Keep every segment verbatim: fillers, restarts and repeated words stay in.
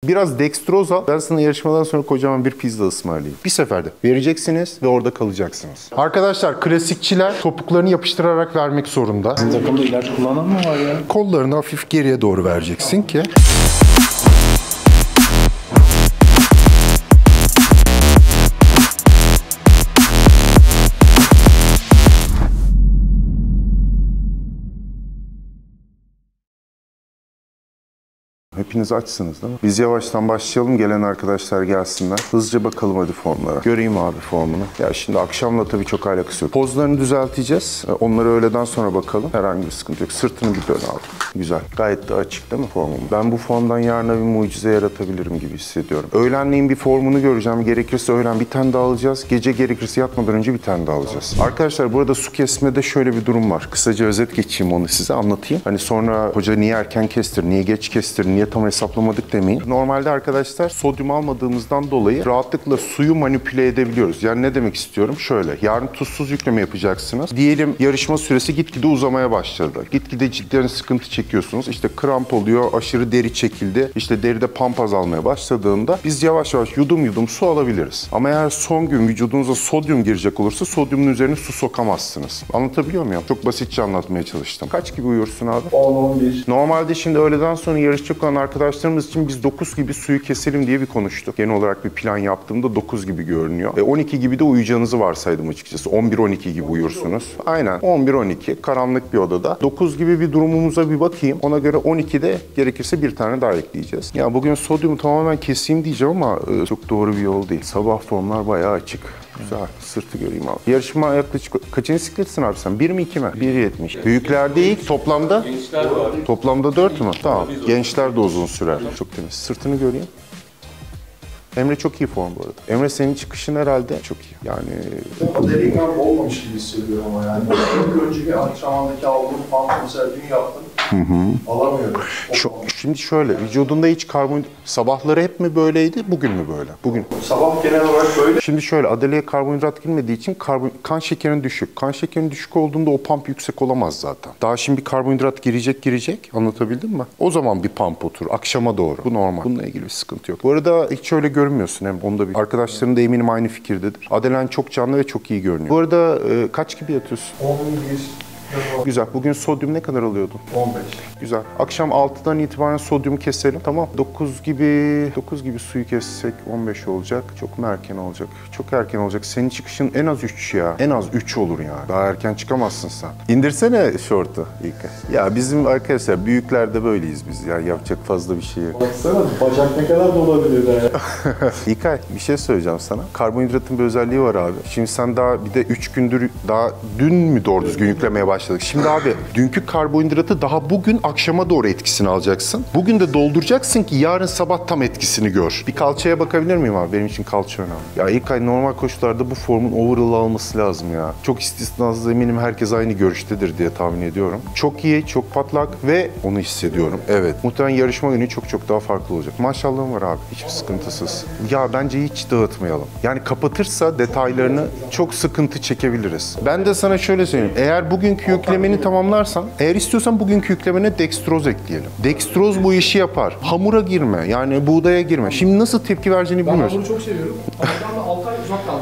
Biraz dextroz al. Ben sana yarışmadan sonra kocaman bir pizza ısmarlayayım. Bir seferde vereceksiniz ve orada kalacaksınız. Arkadaşlar klasikçiler topuklarını yapıştırarak vermek zorunda. Sizin takımda ilaç kullanan mı var ya? Kollarını hafif geriye doğru vereceksin ki. Hepiniz açsınız değil mi? Biz yavaştan başlayalım. Gelen arkadaşlar gelsinler. Hızlıca bakalım hadi formlara. Göreyim abi formunu. Ya şimdi akşamla tabii çok alakası yok. Pozlarını düzelteceğiz. Onları öğleden sonra bakalım. Herhangi bir sıkıntı yok. Sırtını bir dön abi. Güzel. Gayet de açık değil mi formum? Ben bu formdan yarına bir mucize yaratabilirim gibi hissediyorum. Öğlenleyin bir formunu göreceğim. Gerekirse öğlen bir tane daha alacağız. Gece gerekirse yatmadan önce bir tane daha alacağız. Arkadaşlar burada su kesmede şöyle bir durum var. Kısaca özet geçeyim, onu size anlatayım. Hani sonra hoca niye erken kestir, niye geç kestir, niye tam hesaplamadık demeyin. Normalde arkadaşlar sodyum almadığımızdan dolayı rahatlıkla suyu manipüle edebiliyoruz. Yani ne demek istiyorum? Şöyle, yarın tuzsuz yükleme yapacaksınız. Diyelim yarışma süresi gitgide uzamaya başladı. Gitgide cidden sıkıntı çekiyorsunuz. İşte kramp oluyor, aşırı deri çekildi. İşte deride pamp azalmaya başladığında biz yavaş yavaş yudum yudum su alabiliriz. Ama eğer son gün vücudunuza sodyum girecek olursa sodyumun üzerine su sokamazsınız. Anlatabiliyor muyum? Çok basitçe anlatmaya çalıştım. Kaç gibi uyursun abi? on on bir. Normalde şimdi öğleden sonra yarışacak olan arkadaşlarımız için biz dokuz gibi suyu keselim diye bir konuştuk. Genel olarak bir plan yaptığımda dokuz gibi görünüyor. Ve on iki gibi de uyuyacağınızı varsaydım açıkçası. on bir on iki gibi uyursunuz. Aynen. on bir on iki karanlık bir odada. dokuz gibi bir durumumuza bir bakayım. Ona göre on ikide gerekirse bir tane daha ekleyeceğiz. Ya bugün sodyumu tamamen keseyim diyeceğim ama e, çok doğru bir yol değil. Sabah formlar bayağı açık. Güzel. Sırtı göreyim abi. Yarışma yaklaşık kaçıncı sikletsin abi sen? bir mi iki mi? bir yetmiş. Büyüklerde ilk toplamda? Gençler var. Toplamda dört mü? Tamam. Gençler de uzun sürer. Çok temiz. Sırtını göreyim. Emre çok iyi form bu arada. Emre senin çıkışın herhalde çok iyi. Yani... Ama delikanlı olmamış gibi hissediyorum ama yani. İlk önceki antrenmandaki aldığım pump mesela dün yaptım. Hı hı. Alamıyorum. Şu, şimdi şöyle, vücudunda hiç karbonhidrat... Sabahları hep mi böyleydi, bugün mü böyle? Bugün. Sabah genel olarak böyle. Şimdi şöyle, Adele'ye karbonhidrat girmediği için karbon, kan şekerin düşük. Kan şekerin düşük olduğunda o pump yüksek olamaz zaten. Daha şimdi bir karbonhidrat girecek girecek, anlatabildim mi? O zaman bir pump oturur, akşama doğru. Bu normal. Bununla ilgili bir sıkıntı yok. Bu arada hiç öyle görünmüyorsun hem onda bir. Arkadaşların da eminim aynı fikirdedir. Adelen çok canlı ve çok iyi görünüyor. Bu arada e, kaç gibi yatıyorsun? on bir. Güzel. Bugün sodyum ne kadar alıyordun? on beş. Güzel. Akşam altıdan itibaren sodyumu keselim. Tamam. dokuz gibi dokuz gibi suyu kessek on beş olacak. Çok mu erken olacak? Çok erken olacak. Senin çıkışın en az üç ya. En az üç olur yani. Daha erken çıkamazsın sen. İndirsene şortu İlkay. Ya bizim arkadaşlar büyüklerde böyleyiz biz. Ya yapacak fazla bir şey yok. Baksana bacak ne kadar da olabilir de ya. İlkay bir şey söyleyeceğim sana. Karbonhidratın bir özelliği var abi. Şimdi sen daha bir de üç gündür daha dün mü doğru düzgün yüklemeye başladın? Şimdi abi dünkü karbonhidratı daha bugün akşama doğru etkisini alacaksın. Bugün de dolduracaksın ki yarın sabah tam etkisini gör. Bir kalçaya bakabilir miyim abi? Benim için kalça önemli. Ya İlkay normal koşullarda bu formun overall alması lazım ya. Çok istisnasız eminim herkes aynı görüştedir diye tahmin ediyorum. Çok iyi, çok patlak ve onu hissediyorum. Evet. Muhtemelen yarışma günü çok çok daha farklı olacak. Maşallahım var abi. Hiçbir sıkıntısız. Ya bence hiç dağıtmayalım. Yani kapatırsa detaylarını çok sıkıntı çekebiliriz. Ben de sana şöyle söyleyeyim. Eğer bugünkü yüklemeni tamamlarsan, eğer istiyorsan bugünkü yüklemene dextroz ekleyelim. Dextroz bu işi yapar. Hamura girme, yani buğdaya girme. Şimdi nasıl tepki vereceğini Ben bilmiyorsun. hamuru çok seviyorum. Ama ben de altı ay uzak kaldım.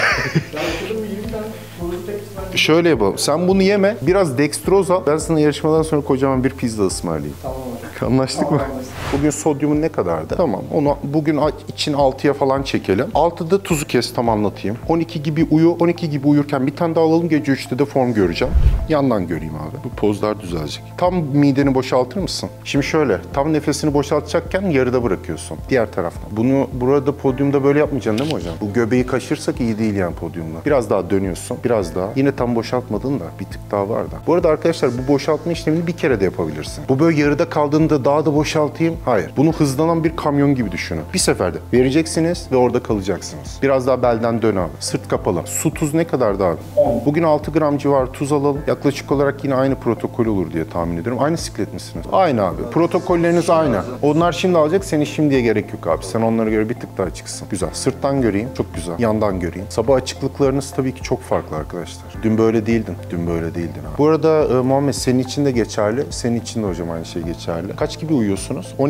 Ben okudum yirmi tane hamuru tek ısmarlayayım. Şöyle yapalım, sen bunu yeme, biraz dextroz al. Ben sana yarışmadan sonra kocaman bir pizza ısmarlayayım. Tamam hocam. Anlaştık mı? Bugün sodyumun ne kadardı? Tamam, onu bugün için altıya falan çekelim. altıda tuzu kes, tam anlatayım. on iki gibi uyu, on iki gibi uyurken bir tane daha alalım, gece üçte de form göreceğim. Yandan göreyim abi. Bu pozlar düzelecek. Tam mideni boşaltır mısın? Şimdi şöyle, tam nefesini boşaltacakken yarıda bırakıyorsun. Diğer taraftan. Bunu burada podyumda böyle yapmayacaksın değil mi hocam? Bu göbeği kaşırsak iyi değil yani podyumda. Biraz daha dönüyorsun, biraz daha. Yine tam boşaltmadın da bir tık daha var da. Bu arada arkadaşlar bu boşaltma işlemini bir kere de yapabilirsin. Bu böyle yarıda kaldığında daha da boşaltayım. Hayır. Bunu hızlanan bir kamyon gibi düşünün. Bir seferde vereceksiniz ve orada kalacaksınız. Biraz daha belden dön abi. Sırt kapalı. Su tuz ne kadardı abi? Bugün altı gram civarı tuz alalım. Yaklaşık olarak yine aynı protokol olur diye tahmin ediyorum. Aynı siklet misiniz? Aynı abi. Protokolleriniz aynı. Onlar şimdi alacak. Senin şimdiye gerek yok abi. Sen onlara göre bir tık daha çıksın. Güzel. Sırttan göreyim. Çok güzel. Yandan göreyim. Sabah açıklıklarınız tabii ki çok farklı arkadaşlar. Dün böyle değildin. Dün böyle değildin abi. Bu arada e, Muhammed senin için de geçerli. Senin için de hocam aynı şey geçerli. Kaç gibi uyuyorsunuz? on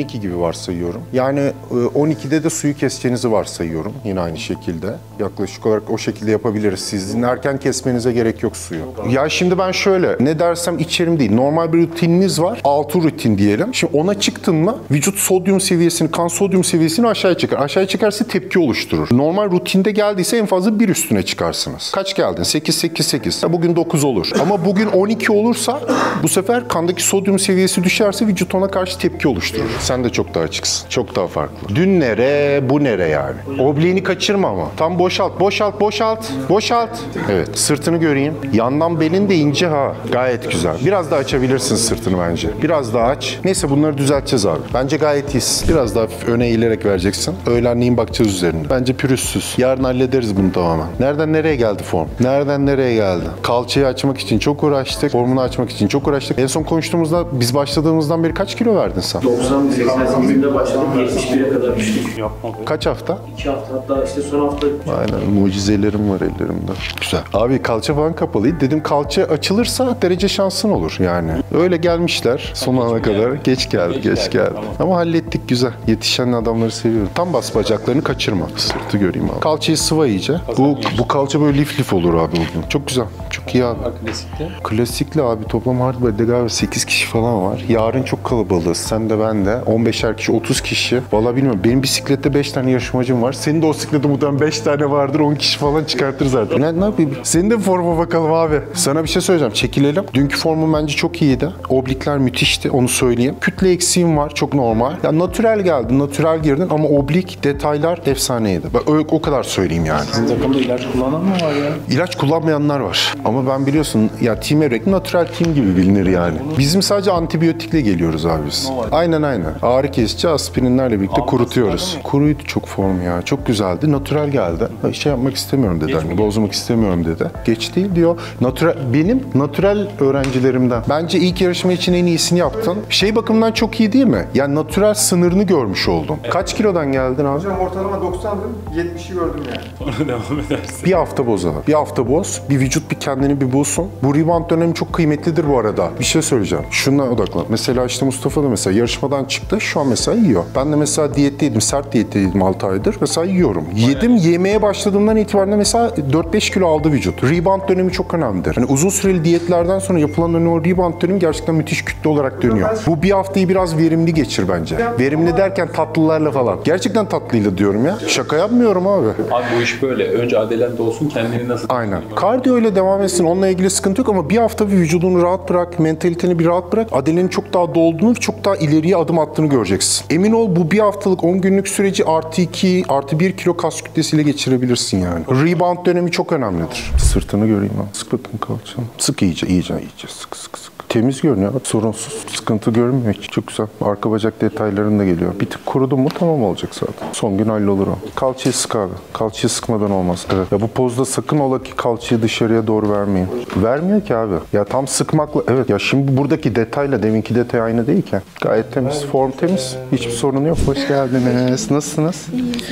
iki gibi varsayıyorum. Yani on ikide de suyu keseceğinizi varsayıyorum. Yine aynı şekilde. Yaklaşık olarak o şekilde yapabiliriz. Sizin erken kesmenize gerek yok suyu. Ya şimdi ben şöyle, ne dersem içerim değil. Normal bir rutininiz var. Altı rutin diyelim. Şimdi ona çıktın mı vücut sodyum seviyesini, kan sodyum seviyesini aşağıya çeker. Aşağıya çekerse tepki oluşturur. Normal rutinde geldiyse en fazla bir üstüne çıkarsınız. Kaç geldin? sekiz, sekiz, sekiz. Ya bugün dokuz olur. Ama bugün on iki olursa bu sefer kandaki sodyum seviyesi düşerse vücut ona karşı tepki oluşturur. Sen de çok daha açıksın. Çok daha farklı. Dün nere, bu nere yani. Obliğini kaçırma ama. Tam boşalt, boşalt, boşalt, boşalt. Evet, sırtını göreyim. Yandan belin de ince ha. Gayet güzel. Biraz daha açabilirsin sırtını bence. Biraz daha aç. Neyse bunları düzelteceğiz abi. Bence gayet iyisin. Biraz daha öne eğilerek vereceksin. Öğlenleyin bakacağız üzerine. Bence pürüzsüz. Yarın hallederiz bunu tamamen. Nereden nereye geldi form? Nereden nereye geldi? Kalçayı açmak için çok uğraştık. Formunu açmak için çok uğraştık. En son konuştuğumuzda biz başladığımızdan beri kaç kilo verdin sen? doksan seksen sekizinde başladım. yetmiş bire kadar düştük. Kaç hafta? iki hafta hatta işte son hafta. Aynen. Mucizelerim var ellerimde. Güzel. Abi kalça falan kapalıydı. Dedim kalça açılırsa derece şansın olur yani. Öyle gelmişler son ana kadar. Geç geldi, geç geldi. Ama hallettik güzel. Yetişen adamları seviyorum. Tam bas bacaklarını kaçırma. Sırtı göreyim abi. Kalçayı sıva iyice. Bu, bu kalça böyle lif lif olur abi bugün. Çok güzel. Çok iyi abi. Klasikte. Klasikli abi. Toplam hardbody'de galiba sekiz kişi falan var. Yarın çok kalabalığız. Sen de ben de. on beşer kişi, otuz kişi. Valla bilmiyorum. Benim bisiklette beş tane yarışmacım var. Senin de o bisiklette muhtemelen beş tane vardır. on kişi falan çıkartır zaten. Ne, ne yapayım? Senin de forma bakalım abi. Sana bir şey söyleyeceğim. Çekilelim. Dünkü formun bence çok iyiydi. Oblikler müthişti. Onu söyleyeyim. Kütle eksiğim var. Çok normal. Ya natürel geldin. Natürel girdin ama oblik detaylar efsaneydi. Ben o, o kadar söyleyeyim yani. Sizin takımda ilaç kullanan mı var ya? İlaç kullanmayanlar var. Ama ben biliyorsun ya Team Evrek natürel team gibi bilinir yani. Bizim sadece antibiyotikle geliyoruz abi biz. Aynen aynen. Ağrı kesici aspirinlerle birlikte kurutuyoruz. Kuruydu çok form ya. Çok güzeldi. Natürel geldi. Şey yapmak istemiyorum dedi. Hani bozmak istemiyorum dedi. Geç değil diyor. Natürel, benim natürel öğrencilerimden. Bence ilk yarışma için en iyisini yaptın. Şey bakımından çok iyi değil mi? Yani natürel sınırını görmüş oldun. Kaç kilodan geldin abi? Hocam ortalama doksandım, yetmişi gördüm yani. Sonra devam edersin. Bir hafta boz abi. Bir hafta boz. Bir vücut bir kendini bir bulsun. Bu rebound dönemi çok kıymetlidir bu arada. Bir şey söyleyeceğim. Şuna odaklan. Mesela işte Mustafa da mesela yarışmadan çıktı. Şu an mesela yiyor. Ben de mesela diyetteydim. Sert diyetteydim altı aydır. Mesela yiyorum. Yedim. Yemeye başladığımdan itibaren mesela dört beş kilo aldı vücut. Rebound dönemi çok önemlidir. Hani uzun süreli diyetlerden sonra yapılan dönemi, o rebound dönemi gerçekten müthiş kütle olarak dönüyor. Bu bir haftayı biraz verimli geçir bence. Verimli derken tatlılarla falan. Gerçekten tatlıyla diyorum ya. Şaka yapmıyorum abi. Abi bu iş böyle. Önce adelende olsun, kendini nasıl... Aynen. Kardiyo ile devam etsin. Onunla ilgili sıkıntı yok ama bir hafta bir vücudunu rahat bırak, mentaliteni bir rahat bırak. Adelenin çok daha dolduğunu, çok daha ileriye adım attığını göreceksin. Emin ol bu bir haftalık on günlük süreci artı iki, artı bir kilo kas kütlesiyle geçirebilirsin yani. Rebound dönemi çok önemlidir. Sırtını göreyim ben. Sık bakın kalçanı. Sık iyice, iyice, iyice. Sık, sık, sık. Temiz görünüyor. Bak, sorunsuz. Sıkıntı görünmüyor hiç. Çok güzel. Arka bacak detaylarında geliyor. Bir tık kurudu mu tamam olacak zaten. Son gün hallolur o. Kalçayı sık abi. Kalçayı sıkmadan olmaz. Evet. Ya bu pozda sakın ola ki kalçayı dışarıya doğru vermeyin. Vermiyor ki abi. Ya tam sıkmakla... Evet ya şimdi buradaki detayla deminki detay aynı değil ki. Gayet temiz. Form temiz. Hiçbir sorun yok. Hoş geldiniz. Nasılsınız?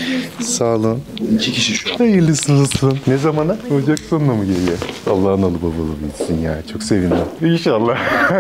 Sağ olun. İki kişi şu an. Hayırlısı olsun. Ne zamana? Ocak sonuna mı geliyor? Allah'ın alı babalı bilsin ya. Çok sevindim. İnşallah.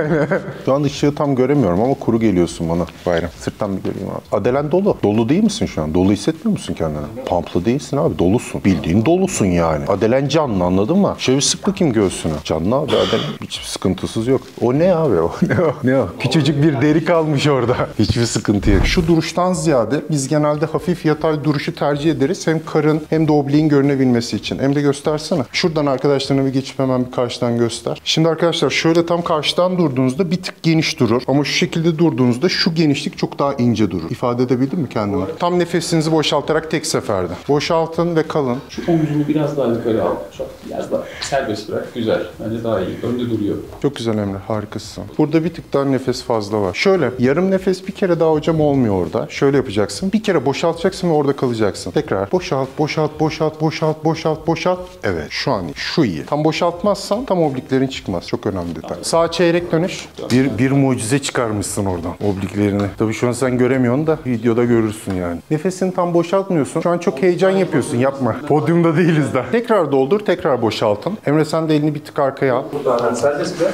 Şu an ışığı tam göremiyorum ama kuru geliyorsun bana Bayram. Sırttan bir göreyim abi. Adelen dolu. Dolu değil misin şu an? Dolu hissetmiyor musun kendini? Pamplı değilsin abi. Dolusun. Bildiğin dolusun yani. Adelen canlı anladın mı? Şöyle bir sık bakayım göğsünü. Canlı abi Adelen. Hiçbir sıkıntısız yok. O ne abi o? Ne o? Ne o? Küçücük bir deri kalmış orada. Hiçbir sıkıntı yok. Şu duruştan ziyade biz genelde hafif yatay duruşu tercih ederiz. Hem karın hem de obliğin görünebilmesi için. Hem de göstersene. Şuradan arkadaşlarına bir geçip hemen bir karşıdan göster. Şimdi arkadaşlar şöyle tam karşıdan durduğunuzda bir tık geniş durur. Ama şu şekilde durduğunuzda şu genişlik çok daha ince durur. İfade edebildin mi kendini? Tam nefesinizi boşaltarak tek seferde. Boşaltın ve kalın. Şu omzunu biraz daha yukarı al. Çok biraz daha serbest bırak. Güzel. Bence daha iyi. Önde duruyor. Çok güzel Emre. Harikasın. Burada bir tık daha nefes fazla var. Şöyle yarım nefes bir kere daha hocam olmuyor orada. Şöyle yapacaksın. Bir kere boşaltacaksın ve orada kalacaksın. Tekrar boşalt, boşalt, boşalt, boşalt, boşalt, boşalt. Evet. Şu an iyi. Şu iyi. Tam boşaltmazsan tam obliklerin çıkmaz. Çok önemli detay. Sağ çeyrek dönüş. Bir, bir mucize çıkarmışsın oradan obliklerini. Tabii şu an sen göremiyorsun da videoda görürsün yani. Nefesini tam boşaltmıyorsun. Şu an çok heyecan yapıyorsun. Yapma. Podyumda değiliz daha. Tekrar doldur, tekrar boşaltın. Emre sen de elini bir tık arkaya al. Burada serbest bırak.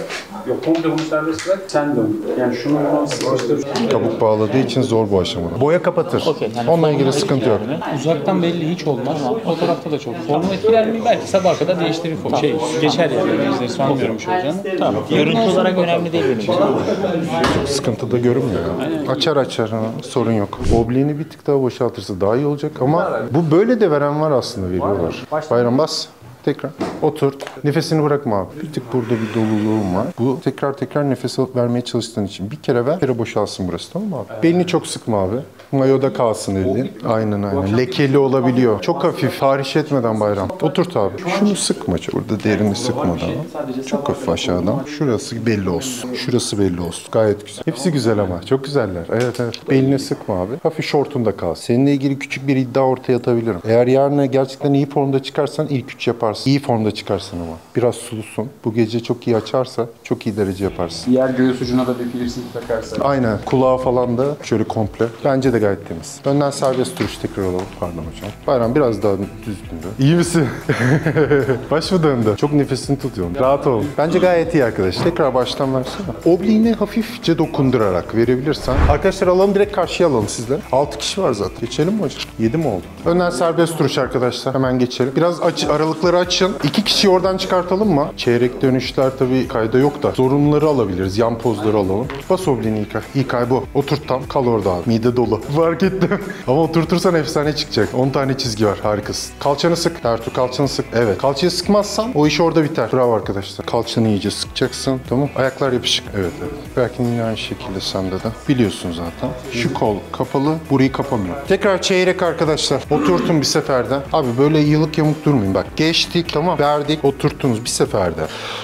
Yok, komple bunu serbest bırak, sen dön. Yani şunu bunu sıkıştır. Kabuk bağladığı için zor bu aşamada. Boya kapatır. Okey, yani Onunla ilgili sıkıntı yok. Uzaktan belli hiç olmaz. Fotoğrafta da çok. Formu etkiler mi? Belki sabah kadar değiştirir. Tamam. Şey, geçer yani. Bizleri sanmıyorum şu olacağını. Tamam. Görüntü olarak önemli değil benim için. Sıkıntı da görünmüyor ya. Açar açar ha, sorun yok. Obliğini bir tık daha boşaltırsa daha iyi olacak ama bu böyle de veren var aslında, veriyorlar. Bayram bas. Tekrar oturt. Nefesini bırakma abi. Bir tık burada bir doluluğum var. Bu tekrar tekrar nefes alıp vermeye çalıştığın için. Bir kere ver, bir kere boşalsın burası, tamam mı abi? Belini çok sıkma abi. Mayoda kalsın elin. Aynen aynen. Lekeli olabiliyor. Çok hafif. Tahriş etmeden Bayram. Oturt abi. Şunu sıkma. Burada derini sıkmadan. Çok hafif aşağıdan. Şurası belli olsun. Şurası belli olsun. Gayet güzel. Hepsi güzel ama. Çok güzeller. Evet evet. Belini sıkma abi. Hafif şortunda kal. Seninle ilgili küçük bir iddia ortaya atabilirim. Eğer yarın gerçekten iyi formda çıkarsan ilk üç yaparsın. İyi formda çıkarsın ama. Biraz sulusun. Bu gece çok iyi açarsa çok iyi derece yaparsın. Diğer göğüs ucuna da bir piercing takarsa. Aynen. Kulağı falan da şöyle komple. Bence de gayet temiz. Önden serbest duruş tekrar alalım. Pardon hocam. Bayram biraz daha düzgündü. İyi misin? Baş mı döndü? Çok nefesini tutuyorsun. Rahat ol. Bence gayet iyi arkadaş. Tekrar baştan versene. Obliğini hafifçe dokundurarak verebilirsen. Arkadaşlar alalım, direkt karşıya alalım sizle. altı kişi var zaten. Geçelim mi hocam? yedi mi oldu? Önden serbest duruş arkadaşlar. Hemen geçelim. Biraz aç, aralıkları açın. İki kişiyi oradan çıkartalım mı? Çeyrek dönüşler tabii kayda yok da. Zorunluları alabiliriz. Yan pozları alalım. Bas obliğini İlkay. İlkay bu. Oturt tam. Kal orada abi. Mide dolu. Fark ettim. Ama oturtursan efsane çıkacak. on tane çizgi var. Harikasın. Kalçanı sık. Ertuğ kalçanı sık. Evet. Kalçayı sıkmazsan o iş orada biter. Bravo arkadaşlar. Kalçanı iyice sıkacaksın. Tamam. Ayaklar yapışık. Evet evet. Belki yine aynı şekilde sende de. Biliyorsun zaten. Şu kol kapalı. Burayı kapamıyor. Tekrar çeyrek arkadaşlar. Oturtun bir seferde. Abi böyle yılık yamuk durmayın. Bak geçtik. Tamam. Verdik. Oturttunuz bir seferde.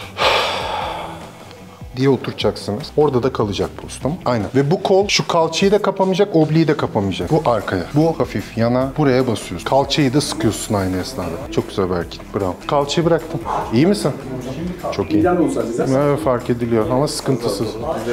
diye oturacaksınız. Orada da kalacak postum. Aynen. Ve bu kol şu kalçayı da kapamayacak, obliği de kapamayacak. Bu arkaya. Bu hafif yana. Buraya basıyorsun. Kalçayı da sıkıyorsun aynı esnada. Çok güzel bir hareket. Bravo. Kalçayı bıraktım. İyi misin? Çok iyi. Evet, fark ediliyor ama sıkıntısız.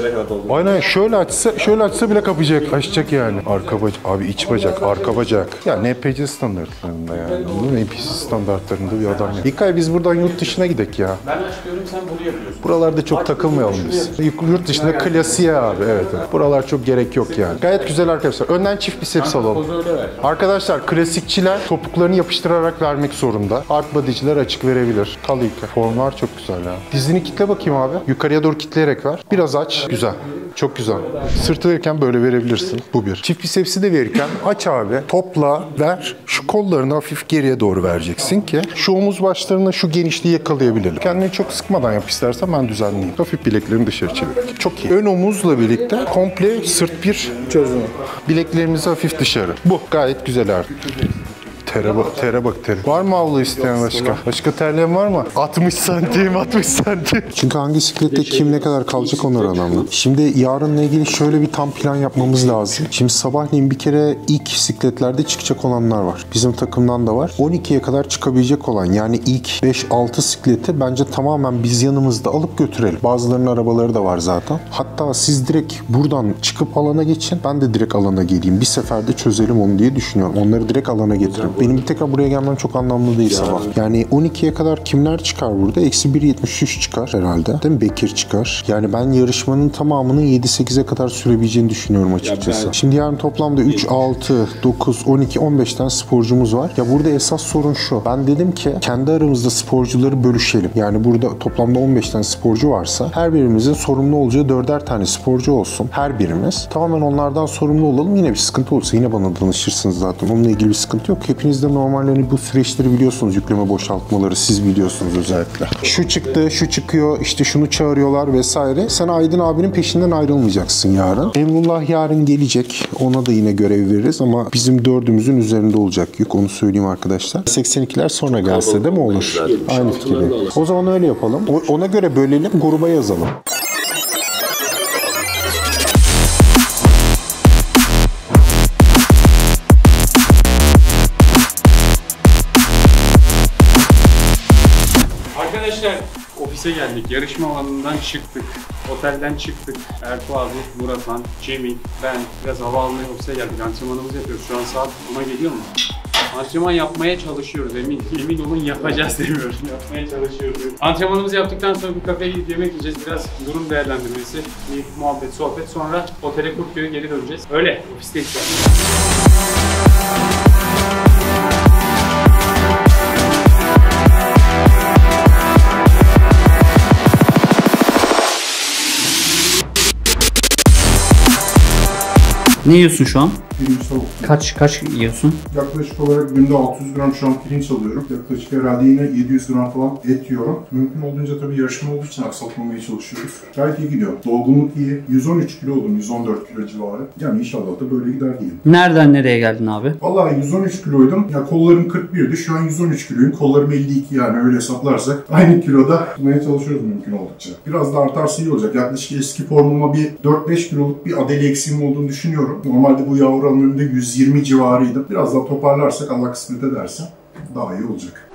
Aynen, şöyle açsa, şöyle açsa bile kapayacak. Açacak yani. Arka bacak. Abi iç bacak, arka bacak. Ya N P C standartlarında yani. Anladın mı? N P C standartlarında bir adam ya. İlkay biz buradan yurt dışına gidek ya. Ben açıklıyorum, sen bunu yapıyorsun. Buralarda çok takılmayalım biz. Yurt dışında klasiğe abi. Evet, evet. Buralar çok gerek yok yani. Gayet güzel arkadaşlar. Önden çift biceps alalım. Pozu öyle ver. Arkadaşlar klasikçiler topuklarını yapıştırarak vermek zorunda. Art body'ciler açık verebilir. Kal İlkay. Formlar çok güzel ya. Dizini kitle bakayım abi. Yukarıya doğru kitleyerek ver. Biraz aç. Güzel. Çok güzel. Sırtı verirken böyle verebilirsin. Bu bir. Çift bicepsi de verirken aç abi. Topla, ver. Şu kollarını hafif geriye doğru vereceksin ki şu omuz başlarına şu genişliği yakalayabilirler. Kendini çok sıkmadan yap istersen, ben düzenleyeyim. Hafif bileklerini dışarı çevir. Çok iyi. Ön omuzla birlikte komple sırt bir çözümü. Bileklerimizi hafif dışarı. Bu gayet güzel artık. Tere bak, tere bak tere. Var mı avlu isteyen başka? Başka terleyen var mı? altmış santim, altmış santim. Çünkü hangi siklette kim ne kadar kalacak onlar önemli. Şimdi yarınla ilgili şöyle bir tam plan yapmamız lazım. Şimdi sabahleyin bir kere ilk sikletlerde çıkacak olanlar var. Bizim takımdan da var. on ikiye kadar çıkabilecek olan, yani ilk beş altı sikleti bence tamamen biz yanımızda alıp götürelim. Bazılarının arabaları da var zaten. Hatta siz direkt buradan çıkıp alana geçin. Ben de direkt alana geleyim. Bir seferde çözelim onu diye düşünüyorum. Onları direkt alana getirelim. Benim tekrar buraya gelmem çok anlamlı değil sabah. Yani on ikiye kadar kimler çıkar burada? Eksi bir yetmiş üç çıkar herhalde. Değil mi? Bekir çıkar. Yani ben yarışmanın tamamının yedi sekize kadar sürebileceğini düşünüyorum açıkçası. Ben... Şimdi yarın toplamda üç, altı, dokuz, on iki, on beş tane sporcumuz var. Ya burada esas sorun şu. Ben dedim ki kendi aramızda sporcuları bölüşelim. Yani burada toplamda on beş tane sporcu varsa her birimizin sorumlu olacağı dörder tane sporcu olsun. Her birimiz. Tamamen onlardan sorumlu olalım. Yine bir sıkıntı olursa yine bana danışırsınız zaten. Onunla ilgili bir sıkıntı yok. Hepiniz de normallerini, bu süreçleri biliyorsunuz. Yükleme boşaltmaları siz biliyorsunuz özellikle. Şu çıktı, şu çıkıyor, işte şunu çağırıyorlar vesaire. Sen Aydın abinin peşinden ayrılmayacaksın yarın. Emrullah yarın gelecek. Ona da yine görev veririz ama bizim dördümüzün üzerinde olacak yük. Onu söyleyeyim arkadaşlar. seksen ikiler sonra gelse de mi olur? Aynı fikirde. O zaman öyle yapalım. Ona göre bölelim, gruba yazalım. Arkadaşlar ofise geldik. Yarışma alanından çıktık. Otelden çıktık. Ertuğ abi, Murat Han, Cemil, ben biraz hava almaya ofise geldik. Antrenmanımızı yapıyoruz. Şu an saat ona geliyor mu? Antrenman yapmaya çalışıyoruz, emin. Emin olun yapacağız demiyorum. Yapmaya çalışıyoruz. Antrenmanımızı yaptıktan sonra bir kafeye gidip yemek yiyeceğiz. Biraz durum değerlendirmesi, bir muhabbet, sohbet. Sonra otele Kurtköy'e geri döneceğiz. Öyle, ofisteyiz şu an. Ne yiyorsun şu an? Pirinç tavuk. Kaç kaç yiyorsun? Yaklaşık olarak günde altı yüz gram şu an pirinç alıyorum. Yaklaşık herhalde yine yedi yüz gram falan et yiyorum. Mümkün olduğunca tabii yarışma olduğu için aksatmamaya çalışıyoruz. Gayet iyi gidiyor. Dolgunluk iyi. yüz on üç kilo oldum, yüz on dört kilo civarı. Yani inşallah da böyle gider diyeyim. Nereden nereye geldin abi? Vallahi yüz on üç kiloydum. Ya kollarım kırk birdi. Şu an yüz on üç kiloyum. Kollarım elli iki, yani öyle hesaplarsak. Aynı kiloda tutmaya çalışıyoruz mümkün oldukça. Biraz da artarsa iyi olacak. Yaklaşık eski formuma bir dört beş kiloluk bir adeli eksiğim olduğunu düşünüyorum. Normalde bu yavru önünde yüz yirmi civarıydı. Biraz daha toparlarsak Allah kısmet ederse daha iyi olacak.